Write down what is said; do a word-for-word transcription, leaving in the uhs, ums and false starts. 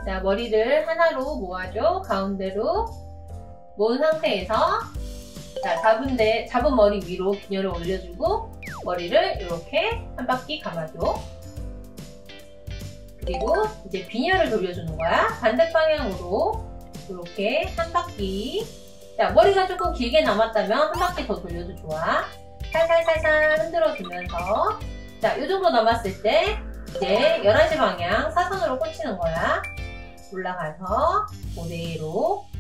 자, 머리를 하나로 모아줘. 가운데로 모은 상태에서 자, 잡은 데, 잡은 머리 위로 비녀를 올려주고 머리를 이렇게 한 바퀴 감아줘. 그리고 이제 비녀를 돌려주는 거야. 반대 방향으로 이렇게 한 바퀴. 자, 머리가 조금 길게 남았다면 한 바퀴 더 돌려도 좋아. 살살살살 흔들어주면서 자, 이 정도 남았을 때 이제 열한 시 방향 사선으로 꽂히는 거야. 올라가서 그대로